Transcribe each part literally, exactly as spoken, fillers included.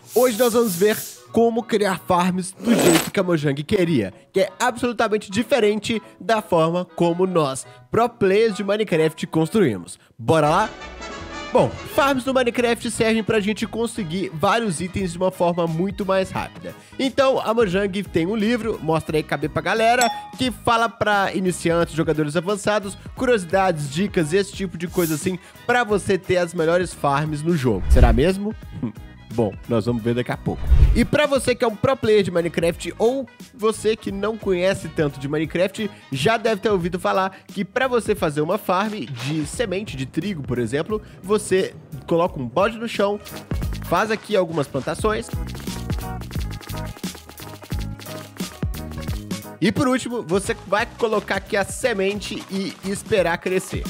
Hoje nós vamos ver como criar farms do jeito que a Mojang queria, que é absolutamente diferente da forma como nós, pro players de Minecraft, construímos. Bora lá? Bom, farms no Minecraft servem pra gente conseguir vários itens de uma forma muito mais rápida. Então, a Mojang tem um livro, mostra aí caber pra galera, que fala pra iniciantes, jogadores avançados, curiosidades, dicas, esse tipo de coisa assim, pra você ter as melhores farms no jogo. Será mesmo? Bom, nós vamos ver daqui a pouco. E pra você que é um pro player de Minecraft ou você que não conhece tanto de Minecraft, já deve ter ouvido falar que pra você fazer uma farm de semente de trigo, por exemplo, você coloca um balde no chão, faz aqui algumas plantações e por último, você vai colocar aqui a semente e esperar crescer.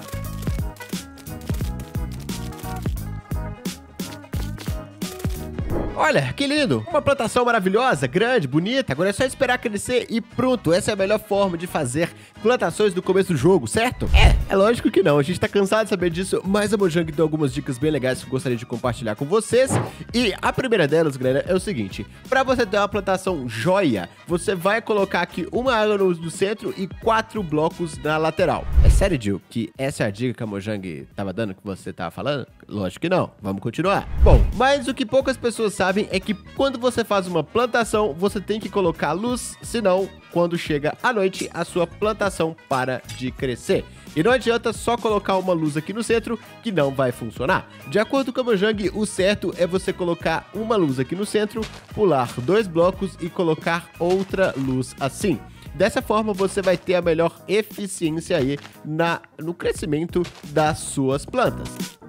Olha, que lindo! Uma plantação maravilhosa, grande, bonita. Agora é só esperar crescer e pronto. Essa é a melhor forma de fazer plantações no começo do jogo, certo? É, é lógico que não. A gente tá cansado de saber disso, mas a Mojang deu algumas dicas bem legais que eu gostaria de compartilhar com vocês. E a primeira delas, galera, é o seguinte. Pra você ter uma plantação joia, você vai colocar aqui uma água no, no centro e quatro blocos na lateral. É sério, Gil, que essa é a dica que a Mojang tava dando, que você tava falando? Lógico que não. Vamos continuar. Bom, mas o que poucas pessoas sabem é que quando você faz uma plantação, você tem que colocar luz, senão, quando chega a noite, a sua plantação para de crescer. E não adianta só colocar uma luz aqui no centro, que não vai funcionar. De acordo com a Mojang, o certo é você colocar uma luz aqui no centro, pular dois blocos e colocar outra luz assim. Dessa forma, você vai ter a melhor eficiência aí na, no crescimento das suas plantas.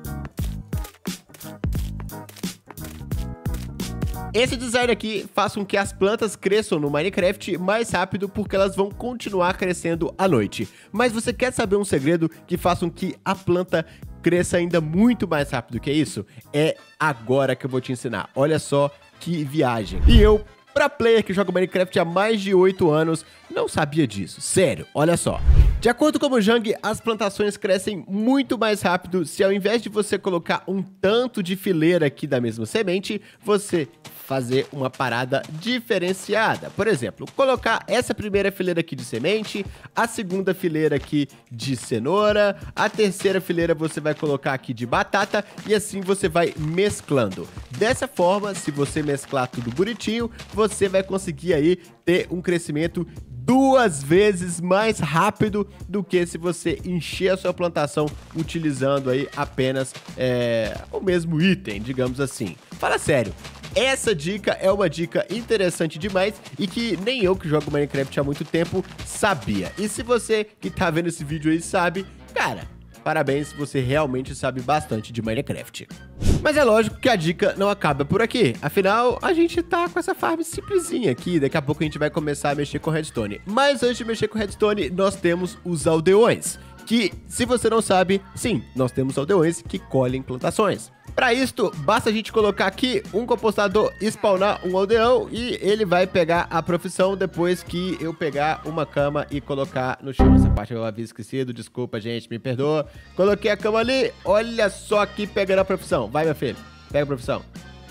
Esse design aqui faz com que as plantas cresçam no Minecraft mais rápido porque elas vão continuar crescendo à noite. Mas você quer saber um segredo que faça com que a planta cresça ainda muito mais rápido que isso? É agora que eu vou te ensinar. Olha só que viagem. E eu, pra player que joga Minecraft há mais de oito anos, não sabia disso. Sério, olha só. De acordo com a Mojang, as plantações crescem muito mais rápido se ao invés de você colocar um tanto de fileira aqui da mesma semente, você fazer uma parada diferenciada. Por exemplo, colocar essa primeira fileira aqui de semente, a segunda fileira aqui de cenoura, a terceira fileira você vai colocar aqui de batata e assim você vai mesclando. Dessa forma, se você mesclar tudo bonitinho, você vai conseguir aí ter um crescimento duas vezes mais rápido do que se você encher a sua plantação utilizando aí apenas é, o mesmo item, digamos assim. Fala sério. Essa dica é uma dica interessante demais e que nem eu que jogo Minecraft há muito tempo sabia. E se você que tá vendo esse vídeo aí sabe, cara, parabéns, você realmente sabe bastante de Minecraft. Mas é lógico que a dica não acaba por aqui. Afinal, a gente tá com essa farm simplesinha aqui. Daqui a pouco a gente vai começar a mexer com redstone. Mas antes de mexer com redstone, nós temos os aldeões. Que, se você não sabe, sim, nós temos aldeões que colhem plantações. Para isto, basta a gente colocar aqui um compostador, spawnar um aldeão e ele vai pegar a profissão depois que eu pegar uma cama e colocar no chão. Essa parte eu havia esquecido, desculpa gente, me perdoa. Coloquei a cama ali, olha só aqui pegando a profissão. Vai, meu filho, pega a profissão.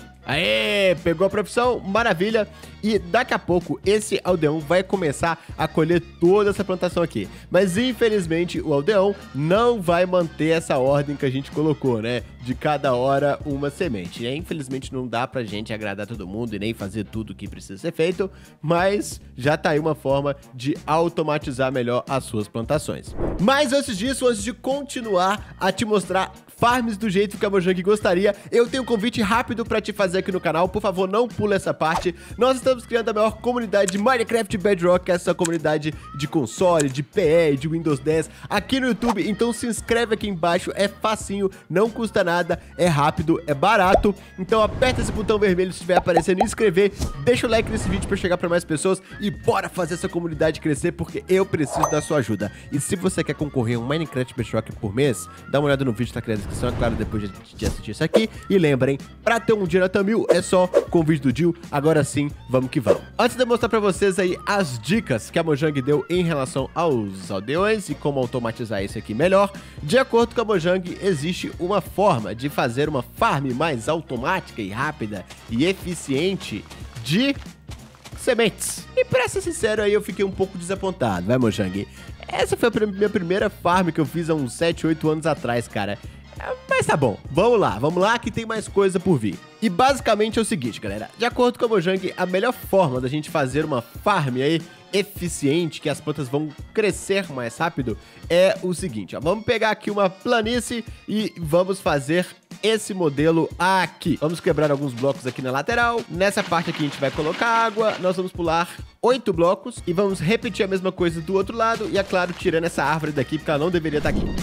Aê, pegou a profissão, maravilha. E daqui a pouco esse aldeão vai começar a colher toda essa plantação aqui. Mas infelizmente o aldeão não vai manter essa ordem que a gente colocou, né? De cada hora uma semente. E infelizmente não dá pra gente agradar todo mundo e nem fazer tudo que precisa ser feito. Mas já tá aí uma forma de automatizar melhor as suas plantações. Mas antes disso, antes de continuar a te mostrar farms do jeito que a Mojang gostaria, eu tenho um convite rápido pra te fazer aqui no canal. Por favor, não pula essa parte. Nós estamos criando a maior comunidade de Minecraft Bedrock, essa comunidade de console, de P E, de Windows dez, aqui no YouTube. Então se inscreve aqui embaixo, é facinho, não custa nada, é rápido, é barato. Então aperta esse botão vermelho se estiver aparecendo e inscrever, deixa o like nesse vídeo pra chegar pra mais pessoas e bora fazer essa comunidade crescer, porque eu preciso da sua ajuda. E se você quer concorrer a um Minecraft Bedrock por mês, dá uma olhada no vídeo que tá aqui na descrição. descrição, é claro, depois de, de assistir isso aqui. E lembrem, pra ter um Jonathan Mil é só com o vídeo do Jill. Agora sim, vamos que vamos. Antes de eu mostrar pra vocês aí as dicas que a Mojang deu em relação aos aldeões e como automatizar isso aqui melhor, de acordo com a Mojang, existe uma forma de fazer uma farm mais automática e rápida e eficiente de sementes. E pra ser sincero aí, eu fiquei um pouco desapontado, vai, Mojang? Essa foi a minha primeira farm que eu fiz há uns sete, oito anos atrás, cara. Mas tá bom, vamos lá, vamos lá que tem mais coisa por vir. E basicamente é o seguinte, galera, de acordo com a Mojang, a melhor forma da gente fazer uma farm aí eficiente, que as plantas vão crescer mais rápido, é o seguinte, ó, vamos pegar aqui uma planície e vamos fazer esse modelo aqui. Vamos quebrar alguns blocos aqui na lateral. Nessa parte aqui a gente vai colocar água, nós vamos pular oito blocos e vamos repetir a mesma coisa do outro lado e, é claro, tirando essa árvore daqui, porque ela não deveria estar aqui.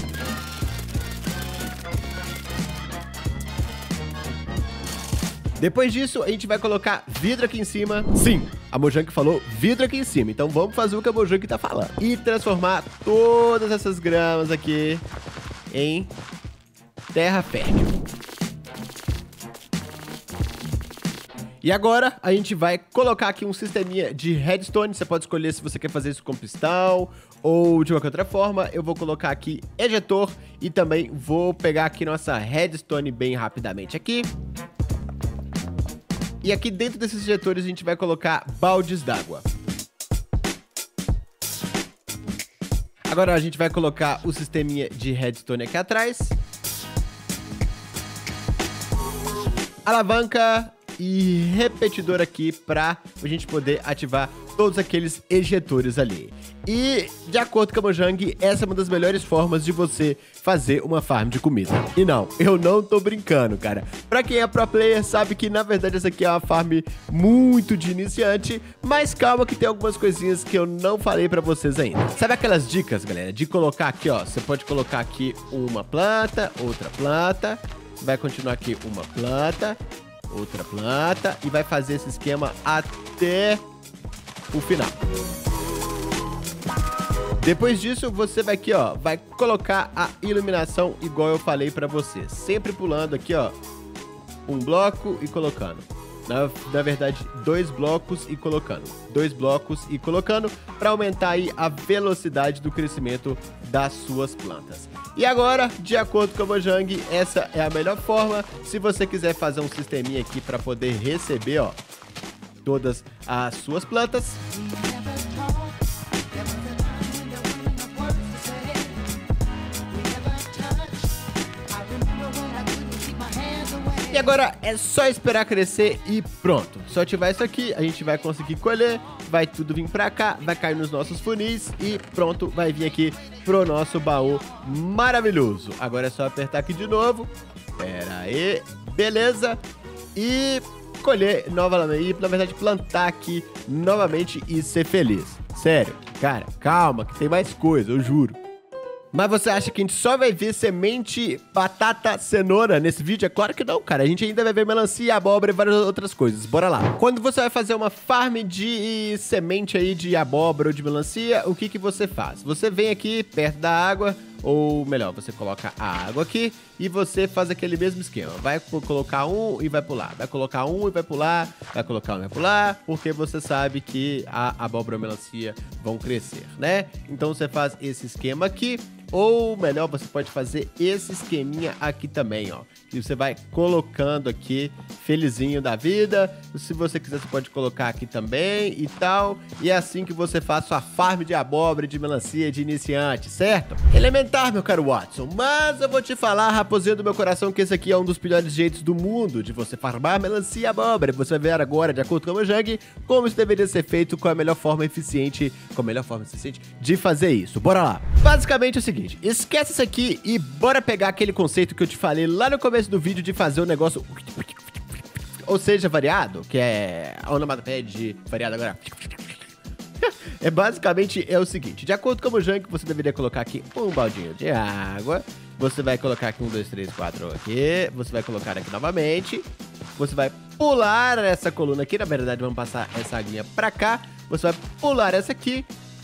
Depois disso, a gente vai colocar vidro aqui em cima. Sim, a Mojang falou vidro aqui em cima. Então vamos fazer o que a Mojang tá falando. E transformar todas essas gramas aqui em terra fértil. E agora a gente vai colocar aqui um sisteminha de redstone. Você pode escolher se você quer fazer isso com pistão ou de qualquer outra forma. Eu vou colocar aqui ejetor e também vou pegar aqui nossa redstone bem rapidamente aqui. E aqui dentro desses injetores a gente vai colocar baldes d'água. Agora a gente vai colocar o sisteminha de redstone aqui atrás. Alavanca e repetidor aqui para a gente poder ativar todos aqueles ejetores ali. E, de acordo com a Mojang, essa é uma das melhores formas de você fazer uma farm de comida. E não, eu não tô brincando, cara. Pra quem é pro player, sabe que, na verdade, essa aqui é uma farm muito de iniciante, mas calma que tem algumas coisinhas que eu não falei pra vocês ainda. Sabe aquelas dicas, galera, de colocar aqui, ó, você pode colocar aqui uma planta, outra planta, vai continuar aqui uma planta, outra planta, e vai fazer esse esquema até o final. Depois disso, você vai aqui, ó, vai colocar a iluminação igual eu falei pra você. Sempre pulando aqui, ó, um bloco e colocando. Na, na verdade, dois blocos e colocando. Dois blocos e colocando para aumentar aí a velocidade do crescimento das suas plantas. E agora, de acordo com a Mojang, essa é a melhor forma. Se você quiser fazer um sisteminha aqui para poder receber, ó, todas as suas plantas. E agora é só esperar crescer e pronto. Só ativar isso aqui, a gente vai conseguir colher, vai tudo vir pra cá, vai cair nos nossos funis e pronto, vai vir aqui pro nosso baú maravilhoso. Agora é só apertar aqui de novo. Pera aí, beleza. E colher novamente, na verdade plantar aqui novamente e ser feliz. Sério, cara, calma que tem mais coisa, eu juro. Mas você acha que a gente só vai ver semente, batata, cenoura nesse vídeo? É claro que não, cara. A gente ainda vai ver melancia, abóbora e várias outras coisas. Bora lá. Quando você vai fazer uma farm de semente aí de abóbora ou de melancia, o que que você faz? Você vem aqui perto da água, ou melhor, você coloca a água aqui e você faz aquele mesmo esquema. Vai colocar um e vai pular. Vai colocar um e vai pular. Vai colocar um e vai pular. Porque você sabe que a abóbora ou melancia vão crescer, né? Então você faz esse esquema aqui. Ou melhor, você pode fazer esse esqueminha aqui também, ó. E você vai colocando aqui, felizinho da vida. Se você quiser, você pode colocar aqui também e tal. E é assim que você faz sua farm de abóbora e de melancia de iniciante, certo? Elementar, meu caro Watson. Mas eu vou te falar, raposinha do meu coração, que esse aqui é um dos piores jeitos do mundo de você farmar melancia e abóbora. Você vai ver agora, de acordo com a Mojang, como isso deveria ser feito com a melhor forma eficiente, com a melhor forma eficiente de fazer isso. Bora lá. Basicamente é o seguinte. Esquece isso aqui e bora pegar aquele conceito que eu te falei lá no começo do vídeo de fazer o negócio, ou seja, variado, que é a onomatopeia de variado agora. É basicamente é o seguinte, de acordo com a Mojang, você deveria colocar aqui um baldinho de água, você vai colocar aqui um, dois, três, quatro aqui, você vai colocar aqui novamente, você vai pular essa coluna aqui, na verdade vamos passar essa aguinha pra cá, você vai pular essa aqui,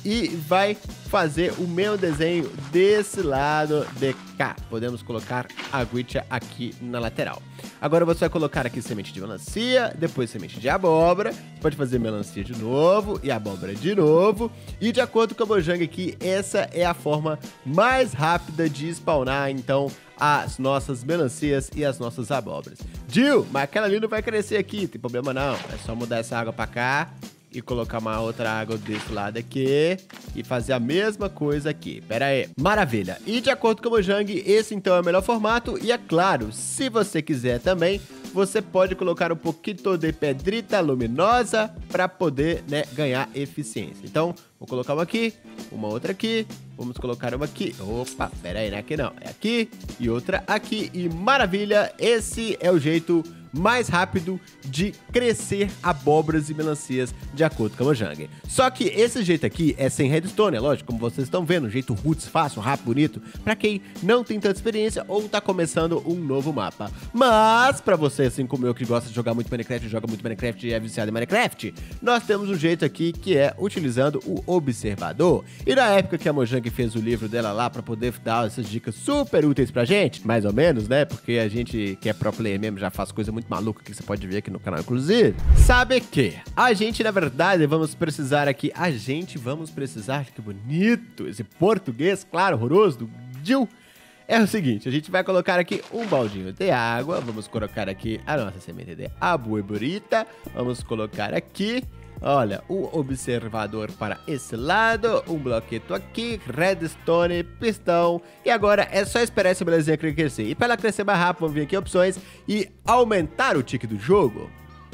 e vai fazer o meu desenho desse lado de cá. Podemos colocar a aguinha aqui na lateral. Agora você vai colocar aqui semente de melancia, depois semente de abóbora. Você pode fazer melancia de novo e abóbora de novo. E de acordo com a Mojang aqui, essa é a forma mais rápida de spawnar, então, as nossas melancias e as nossas abóboras. Jill, mas aquela ali não vai crescer aqui, não tem problema não. É só mudar essa água pra cá e colocar uma outra água desse lado aqui e fazer a mesma coisa aqui. Pera aí. Maravilha. E de acordo com o Mojang, esse então é o melhor formato. E é claro, se você quiser também, você pode colocar um pouquinho de pedrita luminosa para poder, né, ganhar eficiência. Então, vou colocar uma aqui, uma outra aqui, vamos colocar uma aqui. Opa, pera aí, não é aqui não. É aqui e outra aqui. E maravilha, esse é o jeito mais rápido de crescer abóboras e melancias, de acordo com a Mojang. Só que esse jeito aqui é sem redstone, é lógico, como vocês estão vendo, um jeito roots, fácil, rápido, bonito, pra quem não tem tanta experiência ou tá começando um novo mapa. Mas, pra você, assim como eu, que gosta de jogar muito Minecraft, joga muito Minecraft e é viciado em Minecraft, nós temos um jeito aqui que é utilizando o observador. E na época que a Mojang fez o livro dela lá pra poder dar essas dicas super úteis pra gente, mais ou menos, né, porque a gente que é pro player mesmo já faz coisa muito maluca que você pode ver aqui no canal, inclusive. Sabe que a gente, na verdade, vamos precisar aqui, a gente vamos precisar, que bonito, esse português, claro, horroroso, do Jill. É o seguinte, a gente vai colocar aqui um baldinho de água, vamos colocar aqui a nossa semente de abóborita, vamos colocar aqui, olha, o observador para esse lado, um bloqueto aqui, redstone, pistão, e agora é só esperar essa belezinha crescer. E para ela crescer mais rápido, vamos vir aqui em opções e aumentar o tique do jogo.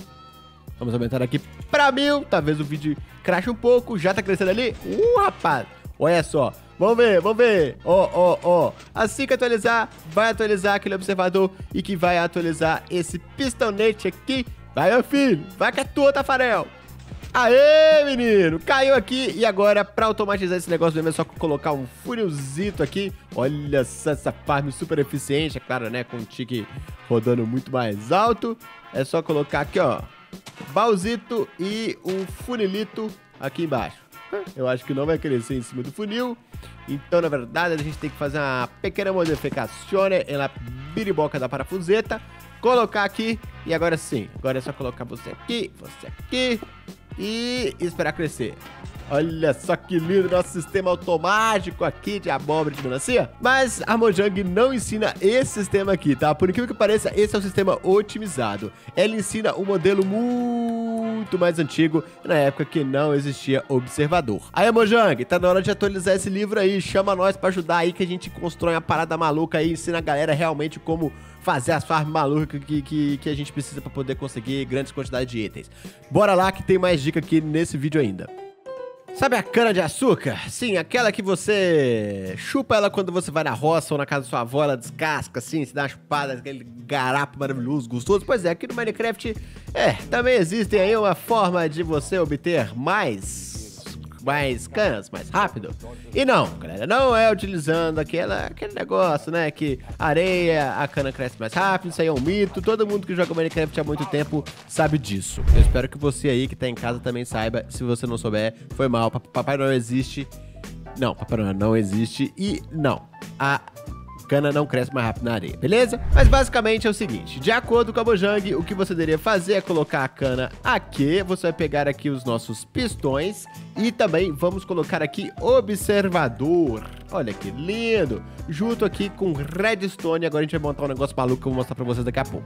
Vamos aumentar aqui para mil, talvez o vídeo crache um pouco, já tá crescendo ali. Uh, rapaz, olha só. Vamos ver, vamos ver. Ó, ó, ó. Assim que atualizar, vai atualizar aquele observador e que vai atualizar esse pistonete aqui. Vai, meu filho, vai que é tua, Tafarel. Aê, menino, caiu aqui. E agora, pra automatizar esse negócio mesmo, é só colocar um funilzito aqui. Olha só essa farm super eficiente, é claro, né, com o tique rodando muito mais alto. É só colocar aqui, ó, baúzito e um funilito aqui embaixo. Eu acho que não vai crescer em cima do funil. Então, na verdade, a gente tem que fazer uma pequena modificação na biriboca da parafuseta. Colocar aqui. E agora sim. Agora é só colocar você aqui, você aqui. E esperar crescer. Olha só que lindo nosso sistema automático aqui de abóbora de melancia. Mas a Mojang não ensina esse sistema aqui, tá? Por incrível que pareça, esse é o sistema otimizado. Ela ensina um modelo muito mais antigo, na época que não existia observador. Aí, Mojang, tá na hora de atualizar esse livro aí. Chama nós pra ajudar aí, que a gente constrói uma parada maluca aí, ensina a galera realmente como fazer as farms malucas que, que, que a gente precisa pra poder conseguir grandes quantidades de itens. Bora lá que tem mais dica aqui nesse vídeo ainda. Sabe a cana de açúcar? Sim, aquela que você chupa ela quando você vai na roça ou na casa da sua avó, ela descasca assim, se dá uma chupada, aquele garapo maravilhoso, gostoso. Pois é, aqui no Minecraft, é, também existem aí uma forma de você obter mais... mais canas, mais rápido. E não, galera, não é utilizando aquela, aquele negócio, né, que areia, a cana cresce mais rápido. Isso aí é um mito, todo mundo que joga Minecraft há muito tempo sabe disso. Eu espero que você aí que tá em casa também saiba. Se você não souber, foi mal, Papai Noel existe. Não, Papai Noel não existe. E não, a cana não cresce mais rápido na areia, beleza? Mas basicamente é o seguinte, de acordo com a Mojang, o que você deveria fazer é colocar a cana aqui, você vai pegar aqui os nossos pistões e também vamos colocar aqui observador. Olha que lindo! Junto aqui com redstone, agora a gente vai montar um negócio maluco que eu vou mostrar pra vocês daqui a pouco.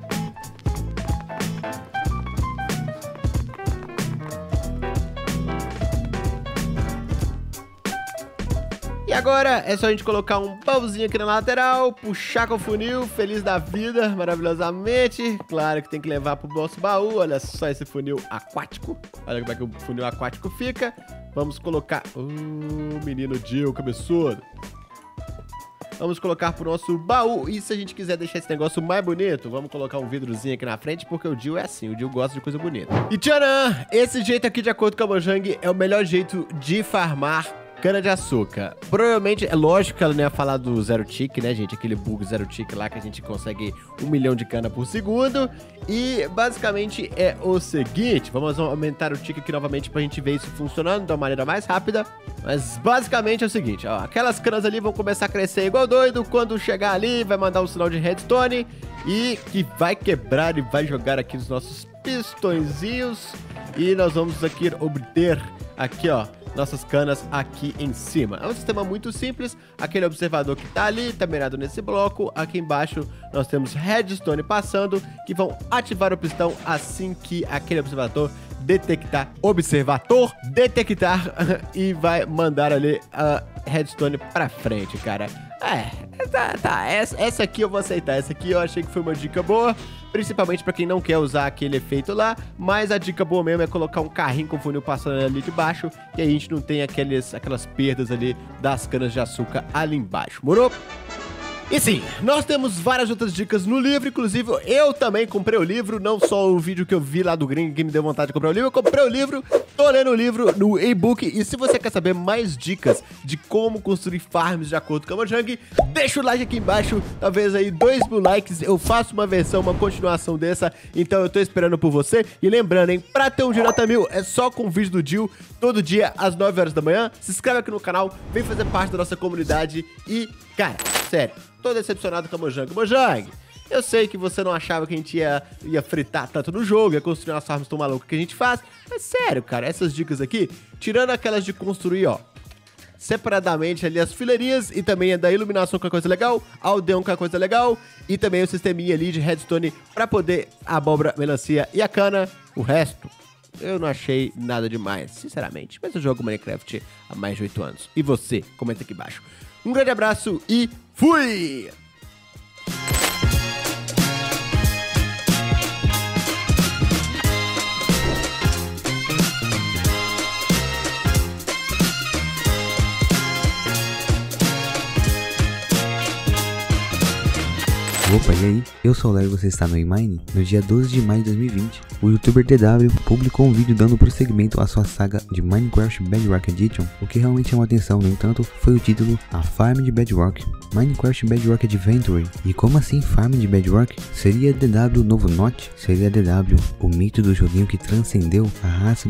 E agora é só a gente colocar um baúzinho aqui na lateral, puxar com o funil, feliz da vida, maravilhosamente. Claro que tem que levar pro nosso baú, olha só esse funil aquático. Olha como é que o funil aquático fica. Vamos colocar... Oh, menino Jill, cabeçudo. Vamos colocar pro nosso baú. E se a gente quiser deixar esse negócio mais bonito, vamos colocar um vidrozinho aqui na frente, porque o Jill é assim, o Jill gosta de coisa bonita. E tcharam! Esse jeito aqui, de acordo com a Mojang, é o melhor jeito de farmar cana de açúcar. Provavelmente, é lógico que ela não ia falar do zero tick, né, gente? Aquele bug zero tick lá que a gente consegue um milhão de cana por segundo. E basicamente é o seguinte, vamos aumentar o tick aqui novamente pra gente ver isso funcionando de uma maneira mais rápida. Mas basicamente é o seguinte, ó, aquelas canas ali vão começar a crescer igual doido. Quando chegar ali, vai mandar um sinal de redstone e que vai quebrar e vai jogar aqui os nossos pistõezinhos. E nós vamos aqui obter aqui, ó, nossas canas aqui em cima. É um sistema muito simples. Aquele observador que tá ali, tá mirado nesse bloco. Aqui embaixo nós temos redstone passando, que vão ativar o pistão assim que aquele observador detectar, observador detectar e vai mandar ali a redstone pra frente, cara. É, tá, tá, essa, essa aqui eu vou aceitar, essa aqui eu achei que foi uma dica boa, principalmente pra quem não quer usar aquele efeito lá, mas a dica boa mesmo é colocar um carrinho com funil passando ali de baixo, e aí a gente não tem aqueles, aquelas perdas ali das canas de açúcar ali embaixo, morou? E sim, nós temos várias outras dicas no livro, inclusive eu também comprei o livro, não só o vídeo que eu vi lá do Gringo que me deu vontade de comprar o livro, eu comprei o livro, tô lendo o livro no e-book, e se você quer saber mais dicas de como construir farms de acordo com a Mojang, deixa o like aqui embaixo, talvez aí dois mil likes, eu faço uma versão, uma continuação dessa, então eu tô esperando por você, e lembrando, hein, pra ter um dia nota mil, é só com o vídeo do Jill, todo dia às nove horas da manhã, se inscreve aqui no canal, vem fazer parte da nossa comunidade, e, cara, sério, tô decepcionado com a Mojang. Mojang, eu sei que você não achava que a gente ia, ia fritar tanto no jogo, ia construir umas farms tão malucas que a gente faz, mas sério, cara, essas dicas aqui, tirando aquelas de construir, ó, separadamente ali as fileirinhas e também a da iluminação que é coisa legal, aldeão que é coisa legal e também o sisteminha ali de redstone pra poder a abóbora, melancia e a cana, o resto eu não achei nada demais, sinceramente, mas eu jogo Minecraft há mais de oito anos. E você? Comenta aqui embaixo. Um grande abraço e fui! Opa, e aí? Eu sou o Léo e você está no eMine. No dia doze de maio de dois mil e vinte, o youtuber T W publicou um vídeo dando prosseguimento à sua saga de Minecraft Bedrock Edition. O que realmente chamou atenção, no entanto, foi o título A Farm de Bedrock, Minecraft Bedrock Adventure. E como assim Farm de Bedrock? Seria D W o novo Notch? Seria D W o mito do joguinho que transcendeu a raça